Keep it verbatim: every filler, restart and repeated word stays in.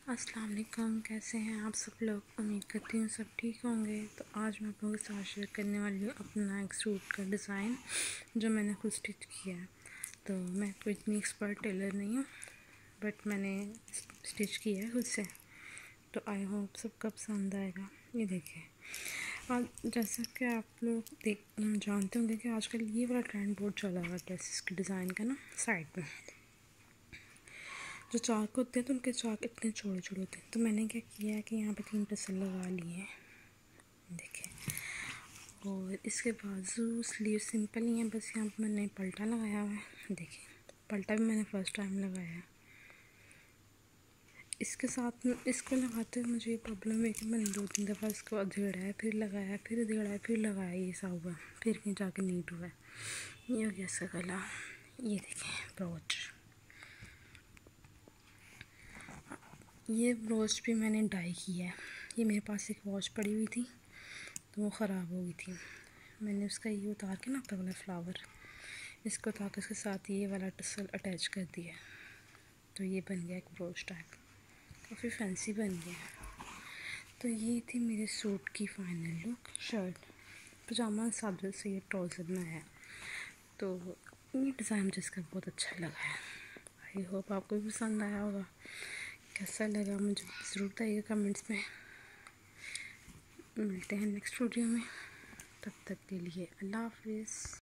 अस्सलाम वालेकुम, कैसे हैं आप सब लोग। उम्मीद करती हूँ सब ठीक होंगे। तो आज मैं आप लोगों के साथ शेयर करने वाली हूँ अपना एक सूट का डिज़ाइन जो मैंने खुद स्टिच किया है। तो मैं कोई इतनी एक्सपर्ट टेलर नहीं हूँ, बट मैंने स्टिच किया है खुद से। तो आई होप सबका पसंद आएगा। ये देखिए, और जैसा कि आप लोग देख जानते होंगे कि आजकल ये वाला ट्रेंड बहुत चला हुआ है ड्रेसेस के डिज़ाइन का ना। साइड में जो चाक होते हैं तो उनके चाक इतने छोटे छोटे होते हैं। तो मैंने क्या किया है कि यहाँ पे तीन टसल लगा लिए हैं, देखिए। और इसके बाजू स्लीव सिंपल ही है, बस यहाँ पे मैंने पल्टा लगाया हुआ है। देखिए, पल्टा भी मैंने फ़र्स्ट टाइम लगाया है। इसके साथ में इसको लगाते हुए मुझे ये प्रॉब्लम है कि मैंने दो तीन दफ़ा इसको अधेड़ा है, फिर लगाया, फिर अधेड़ा है, फिर लगाया, ये सा हुआ, फिर कहीं जाके नीट हुआ है। ये हो गया इसका गला। ये देखिए ब्रोच, ये ब्रोच भी मैंने डाई किया है। ये मेरे पास एक वॉच पड़ी हुई थी तो वो ख़राब हो गई थी। मैंने उसका ये उतार के ना ऊपर वाला फ्लावर, इसको उतार के उसके साथ ये वाला टसल अटैच कर दिया। तो ये बन गया एक ब्रोच टाइप, काफ़ी फैंसी बन गया। तो ये थी मेरे सूट की फाइनल लुक। शर्ट पजामा सादे से ये ट्राउज़र बनाया है। तो ये डिज़ाइन जिसका बहुत अच्छा लगा है। आई होप आपको भी पसंद आया होगा। कैसा लगा मुझे ज़रूर बताइएगा कमेंट्स में। मिलते हैं नेक्स्ट वीडियो में, तब तक के लिए अल्लाह हाफिज़।